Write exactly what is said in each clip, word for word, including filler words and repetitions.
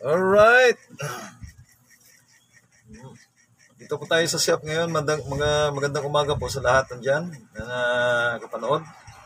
Alright. Dito po tayo sa shop ngayon. Magandang, mga magandang umaga po sa lahat nandyan na kapanood.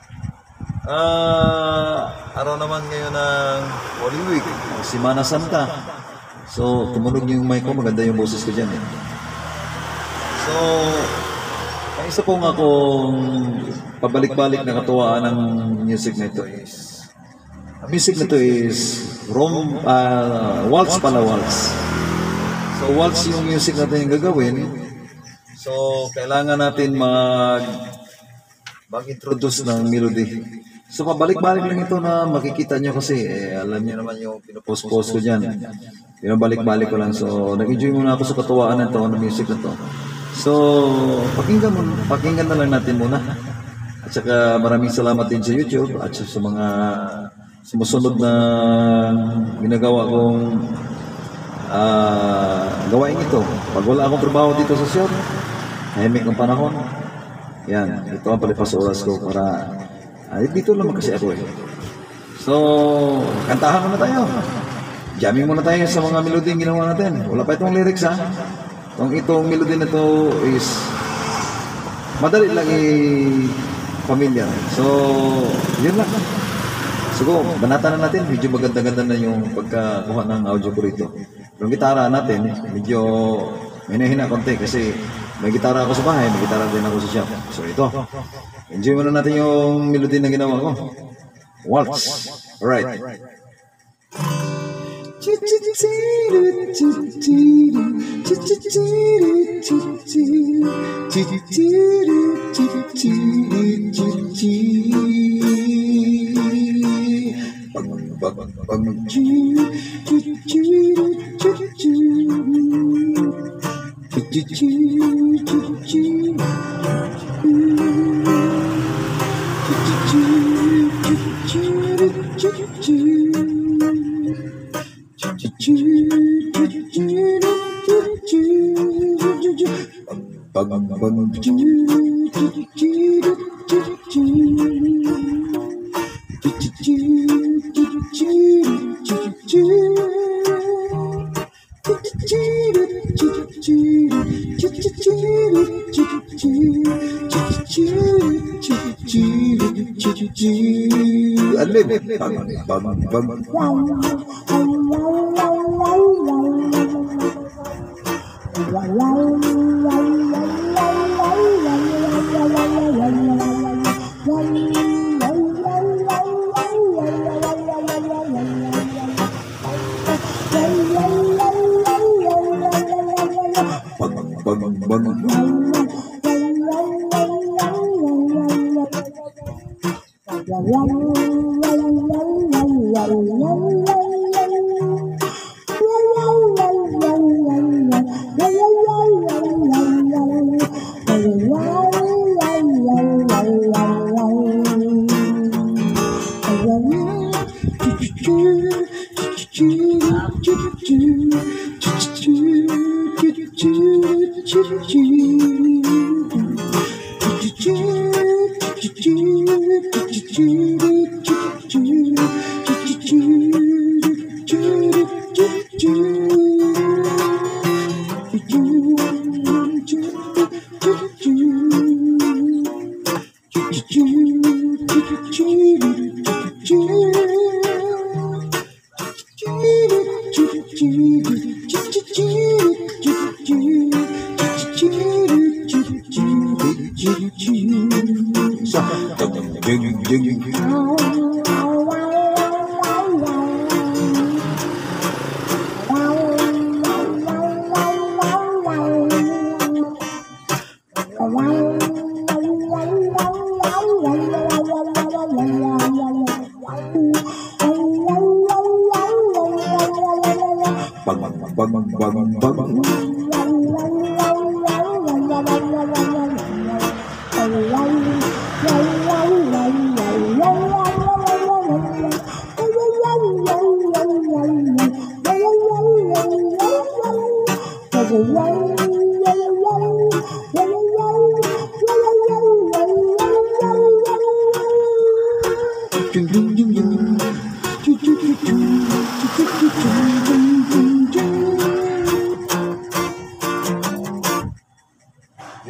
Uh, araw naman ngayon ng Holy Week, Semana Santa. So, tumunog yung mic ko. Maganda yung boses ko dyan. Eh. So, ang isa pong akong pabalik-balik na katuwaan ng music na ito is ang music na ito is rom, uh, waltz pala, waltz. So, waltz yung music natin yung gagawin. So, kailangan natin mag mag-introduce ng melody. So, pabalik-balik lang ito na makikita nyo kasi, eh, alam nyo naman yung pinopost-post ko dyan. Pinabalik-balik ko lang. So, nag-enjoy muna ako sa katuwaan na ito, ng music na ito. So, pakinggan, mo, pakinggan na lang natin muna. At saka maraming salamat din sa YouTube at sa mga sumusunod na ginagawa kong uh, gawain ito. Pag wala akong trabaho dito sa shop, tahimik ng panahon, yan, ito ang palipas oras ko para ay, dito lang kasi ako eh. So, kantahan muna tayo. Jamming muna tayo sa mga melody yung ginawa natin. Wala pa itong lyrics ha. Itong, itong melody na to is madali lang i-familiar. So, yun lang. So, banatan na natin. Medyo maganda-ganda na yung pagkakuha ng audio ko rito. Yung gitara natin, medyo hinahina konti kasi may gitara ako sa bahay, may gitara din ako sa shop. So, ito. Enjoy muna natin yung melody na ginawa ko. Waltz. Alright.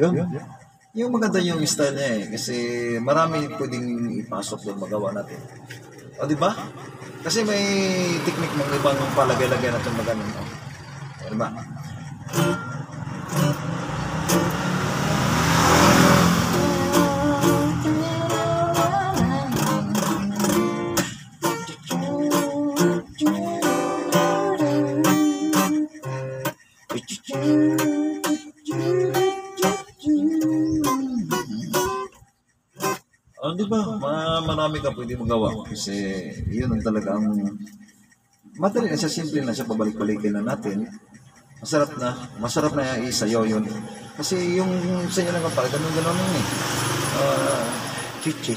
Yun. Yung maganda yung style niya eh. Kasi marami pwedeng ipasok doon magawa natin. O, di ba? Kasi may technique ng ibang palagay-lagay natin maganon. O, di ba? Oh, di ba? Ma marami ka pwede magawa kasi yun ang talagang madali na siya, simple na siya, pabalik-balikin na natin. Masarap na, masarap na isayaw yun. Kasi yung sayo ng kapal, ganun-ganun yun eh. Uh, chichi.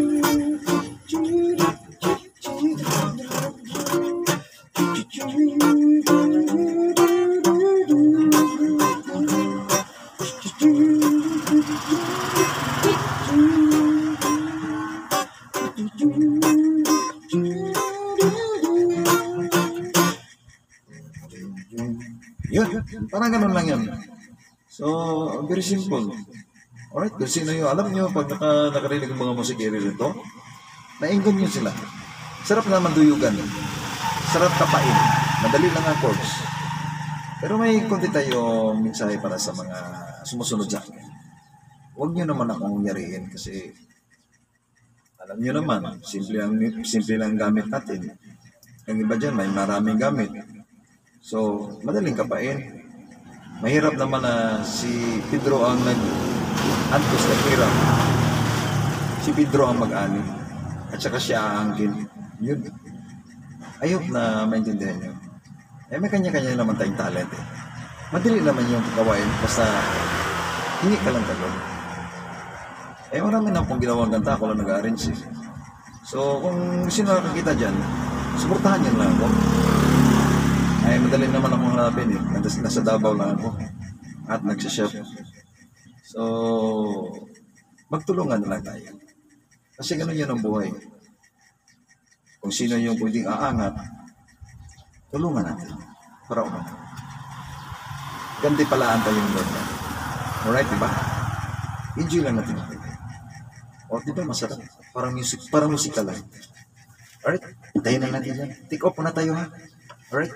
Yun, parang ganun lang yun. So, very simple. Alright, kung sino yung, alam nyo, pag naka, nakarinig ng mga musikero rito, nainggan nyo sila. Sarap naman duyugan. Sarap kapain. Madali lang ang chords. Pero may konti tayo mensahe para sa mga sumusunod sa akin. Huwag nyo naman akong yariin kasi alam nyo naman, simple lang, simple lang gamit natin. Ang iba dyan, may maraming gamit. So, madaling kapain. Mahirap naman na si Pedro ang nag-antos na hirap. Si Pedro ang mag-ani. At saka siya aangkin. Yun. Ayok na maintindihan nyo. Eh, may kanya-kanya naman tayong talent eh. Madali naman yung gawain. Basta, hindi ka lang talon. Eh, marami na akong ginawang kanta. Ako lang nag-arrange eh. So, kung sino nakakita dyan, suportahan nyo lang ako. Ay, madali naman akong hanapin eh. Nasa Davao lang ako. At nagsiship. So, magtulungan na lang tayo. Kasi ganun yun ang buhay. Kung sino yung pwedeng aangat, tulungan natin. Para umangat. Ganti palaan tayo yung Lord. Alright, diba? Enjoy lang natin. O, diba masarap? Parang music, parang musika lang. Alright, tayo na natin yan. Take off na tayo ha. Alright?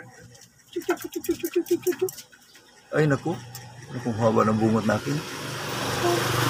Ay, naku. Naku, haba ng bungot natin.